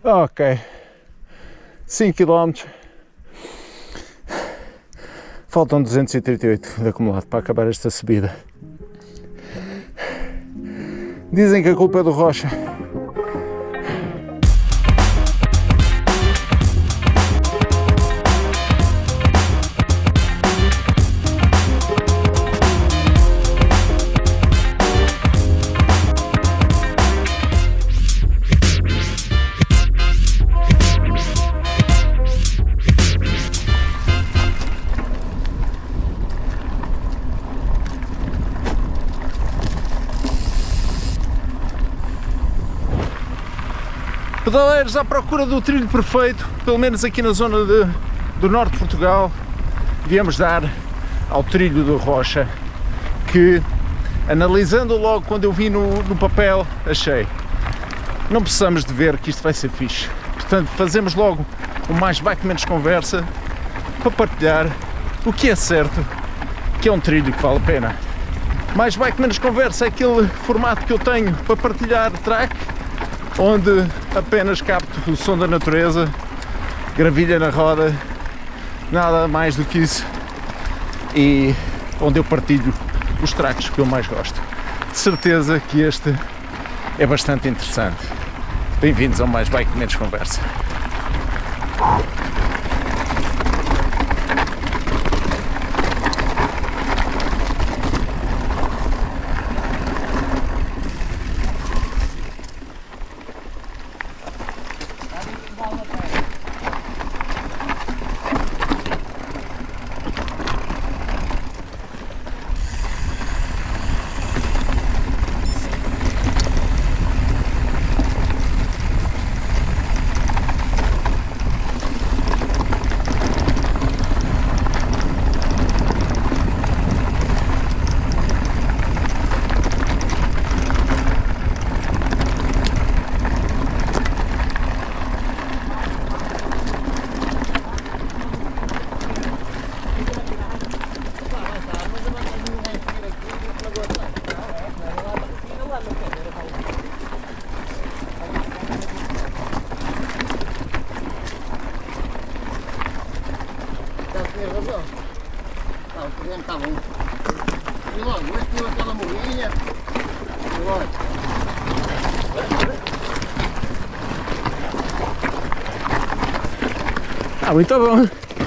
Ok, 5 km, faltam 238 de acumulado para acabar esta subida. Dizem que a culpa é do Rocha. Pedaleiros à procura do trilho perfeito, pelo menos aqui na zona do norte de Portugal, viemos dar ao trilho do Rocha, que, analisando logo quando eu vi no papel, achei, não precisamos de ver que isto vai ser fixe. Portanto, fazemos logo o Mais Bike Menos Conversa para partilhar o que é certo, que é um trilho que vale a pena. Mais Bike Menos Conversa é aquele formato que eu tenho para partilhar track, onde apenas capto o som da natureza, gravilha na roda, nada mais do que isso, e onde eu partilho os tracks que eu mais gosto. De certeza que este é bastante interessante. Bem-vindos ao Mais Bike Menos Conversa. Tá bom. E logo, aqui aquela moinha. Ah, muito bom.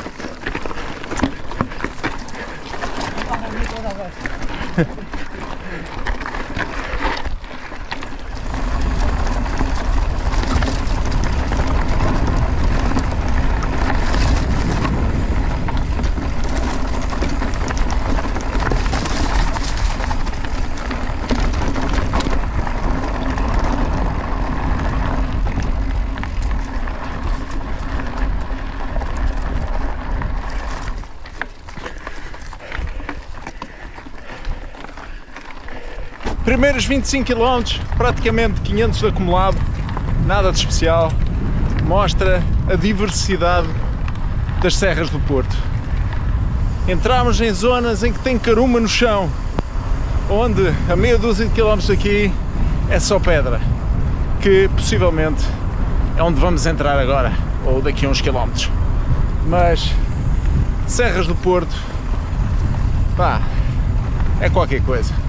Primeiros 25 km, praticamente 500 de acumulado, nada de especial, mostra a diversidade das serras do Porto. Entramos em zonas em que tem caruma no chão, onde a meia dúzia de quilómetros daqui é só pedra, que possivelmente é onde vamos entrar agora, ou daqui a uns quilómetros. Mas serras do Porto, pá, é qualquer coisa.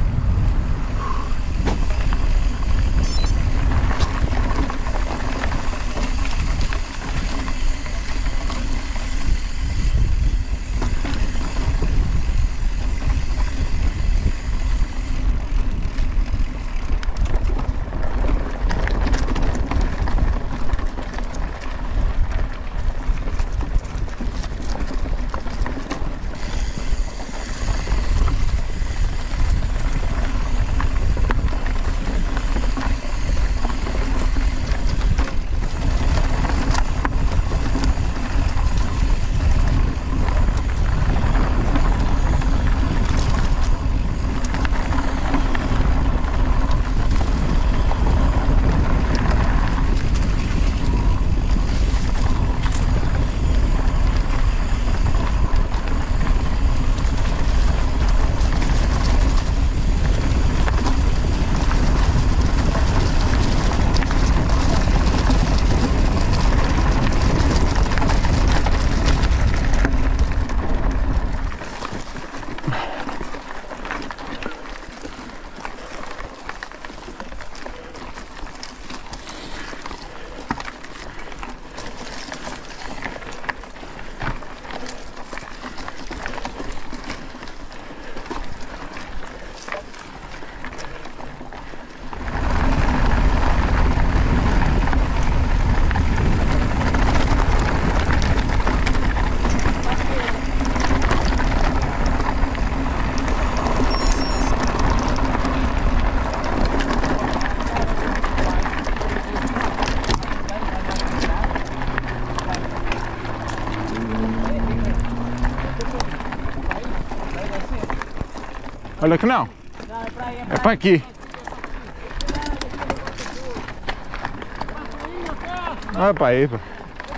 Olha que não. É para aqui. Ah, para aí. Pá.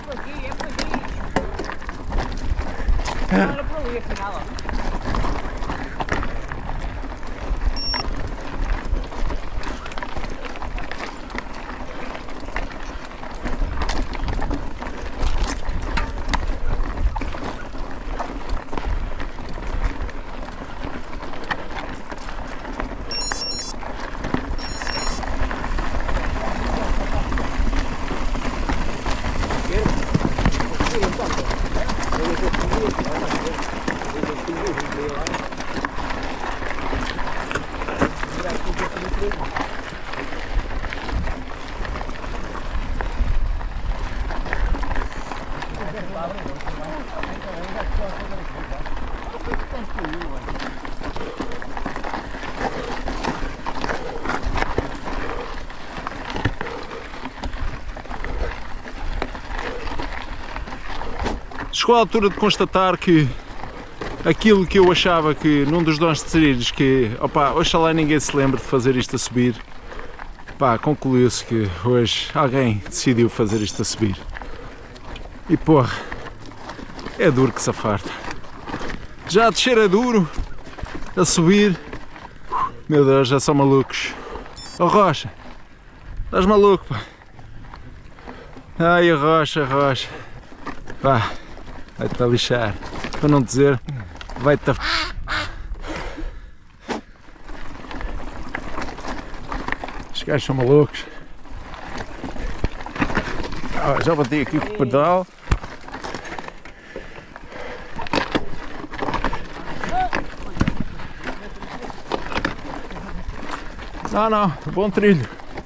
Olha para ali, afinal, ó. Chegou a altura de constatar que aquilo que eu achava que num dos dons de trilhos que, opa, oxalá ninguém se lembre de fazer isto a subir, pá, concluiu-se que hoje alguém decidiu fazer isto a subir. E porra, é duro que se afarta. Já a descer é duro, a subir, meu Deus, já são malucos. Oh Rocha, estás maluco, pá. Ai, a Rocha, pá. Vai-te a lixar, para não dizer, vai-te a... Os gajos são malucos. Ah, já bati aqui com o pedal. Não, bom trilho.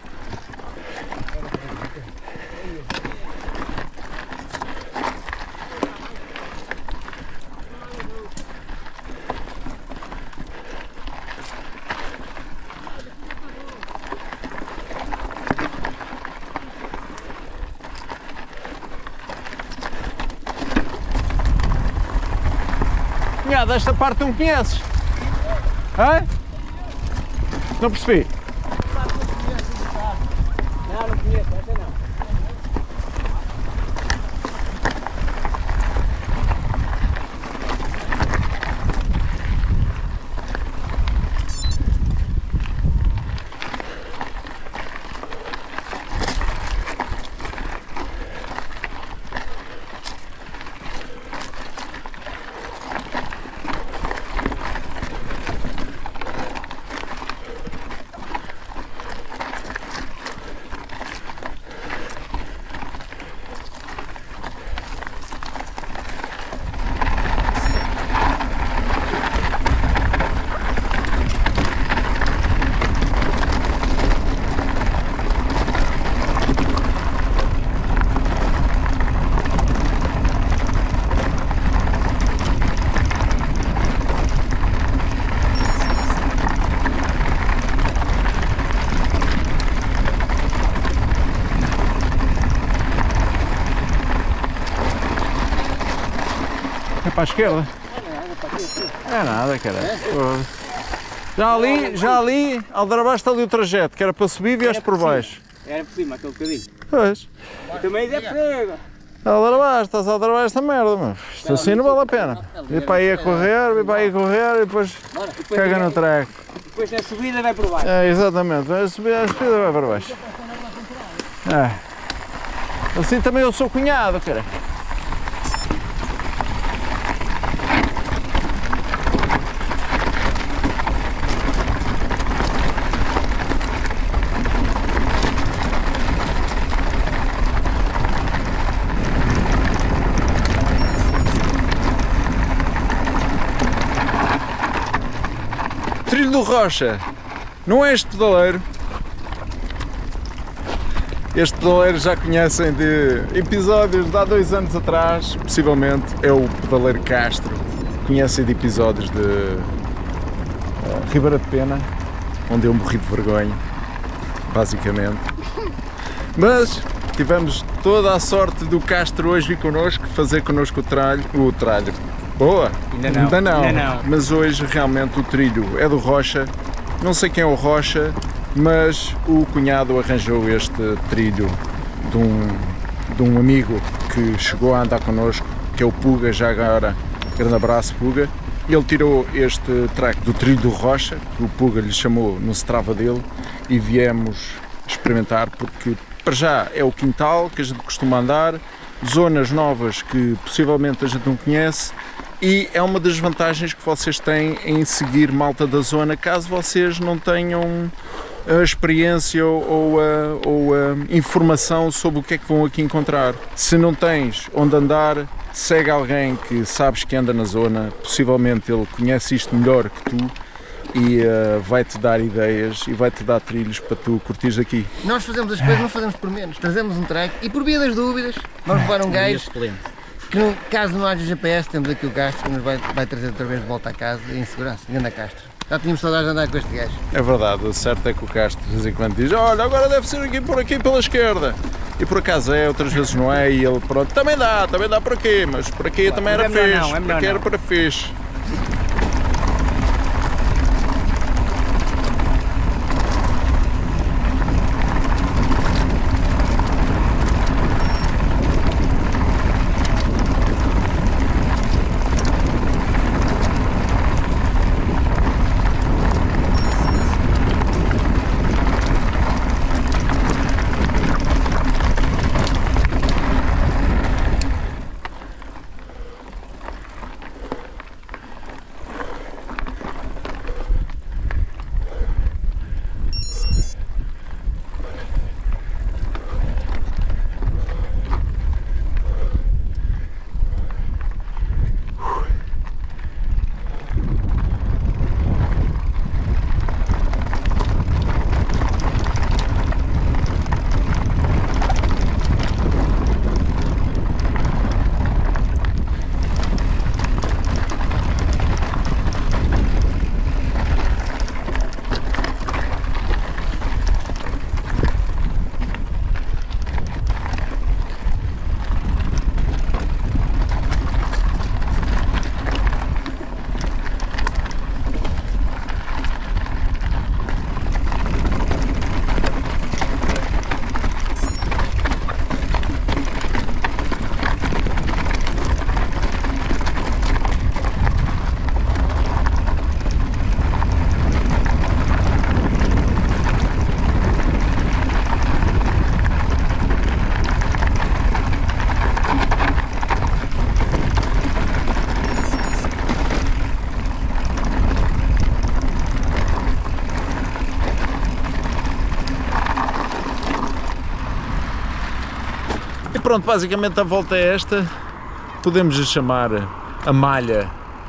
Esta parte não conheces? Hã? Não percebi. Não conheço, essa não. Para a esquerda? É nada, cara. Já ali, aldrabaste ali o trajeto, que era para subir e vieste por baixo. Era por cima, aquele bocadinho. Pois. Também é perigo. Estás a aldrabar esta merda, mas isto assim não vale a pena. E para aí a correr, e depois caga no treco. Depois na subida vai por baixo. É, exatamente, a subida vai para baixo. É. Assim também eu sou cunhado, cara. Trilho do Rocha, não é este pedaleiro. Este pedaleiro já conhecem de episódios de há 2 anos atrás, possivelmente é o pedaleiro Castro. Conhecem de episódios de Ribeira de Pena, onde eu morri de vergonha, basicamente. Mas tivemos toda a sorte do Castro hoje vir connosco, fazer connosco o tralho, Boa! Ainda não. Mas hoje realmente o trilho é do Rocha. Não sei quem é o Rocha, mas o cunhado arranjou este trilho de um amigo que chegou a andar connosco, que é o Puga, já agora, grande abraço Puga. Ele tirou este track do trilho do Rocha, que o Puga lhe chamou no Strava dele, e viemos experimentar porque para já é o quintal que a gente costuma andar, zonas novas que possivelmente a gente não conhece, e é uma das vantagens que vocês têm em seguir malta da zona, caso vocês não tenham a experiência ou a informação sobre o que é que vão aqui encontrar. Se não tens onde andar, segue alguém que sabes que anda na zona, possivelmente ele conhece isto melhor que tu e vai-te dar ideias e vai-te dar trilhos para tu curtires aqui. Nós fazemos as coisas, não fazemos por menos. Trazemos um track e por via das dúvidas vamos levar um gajo que, caso não haja GPS, temos aqui o Castro que nos vai trazer outra vez de volta a casa em segurança, dentro da Castro. Já tínhamos saudades de andar com este gajo. É verdade, o certo é que o Castro de vez em quando diz: olha, agora deve ser aqui por aqui pela esquerda. E por acaso é, outras vezes não é, e ele pronto, também dá por aqui, mas por aqui também era fixe, por aqui era para fixe. Pronto, basicamente a volta é esta, podemos chamar a malha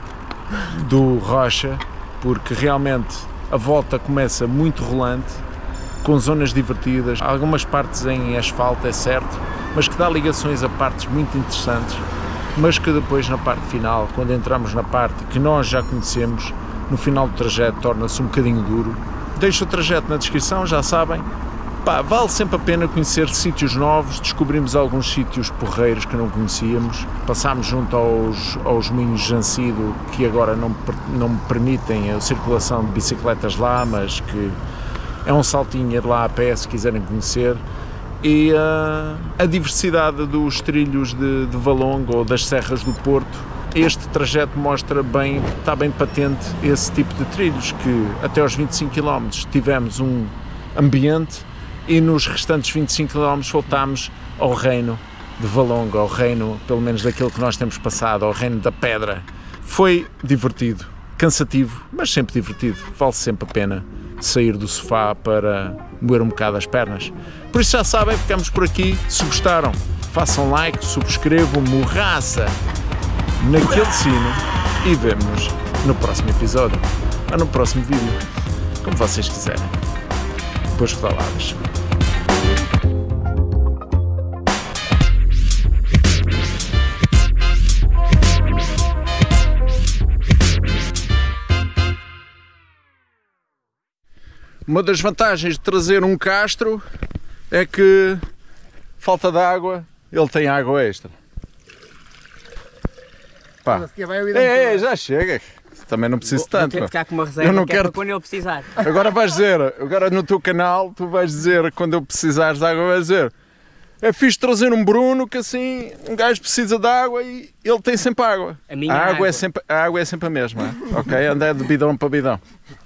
do Rocha, porque realmente a volta começa muito rolante, com zonas divertidas, algumas partes em asfalto, é certo, mas que dá ligações a partes muito interessantes, mas que depois na parte final, quando entramos na parte que nós já conhecemos, no final do trajeto torna-se um bocadinho duro. Deixo o trajeto na descrição, já sabem. Pá, vale sempre a pena conhecer sítios novos, descobrimos alguns sítios porreiros que não conhecíamos, passámos junto aos moinhos de Jancido, que agora não me permitem a circulação de bicicletas lá, mas que é um saltinho ir lá a pé se quiserem conhecer, e a diversidade dos trilhos de Valongo ou das serras do Porto. Este trajeto mostra bem, está bem patente esse tipo de trilhos, que até aos 25 km tivemos um ambiente, e nos restantes 25 km voltámos ao reino de Valongo, ao reino, pelo menos daquilo que nós temos passado, ao reino da pedra. Foi divertido, cansativo, mas sempre divertido. Vale sempre a pena sair do sofá para moer um bocado as pernas. Por isso já sabem, ficamos por aqui. Se gostaram, façam like, subscrevam, morraça naquele sino e vemo-nos no próximo episódio ou no próximo vídeo, como vocês quiserem. Boas pedaladas. Uma das vantagens de trazer um Castro é que falta de água, ele tem água extra. Pá. Se quer, vai a vida Ei, já chega. Também não preciso tanto. Vou ter que ficar com uma reserva Eu não que é quero- para quando ele precisar. Agora vais dizer, agora no teu canal, tu vais dizer, quando eu precisares de água, vais dizer: é fixe trazer um Bruno que assim um gajo precisa de água e ele tem sempre água. A minha A água água. é sempre a mesma, ok? Anda de bidão para bidão.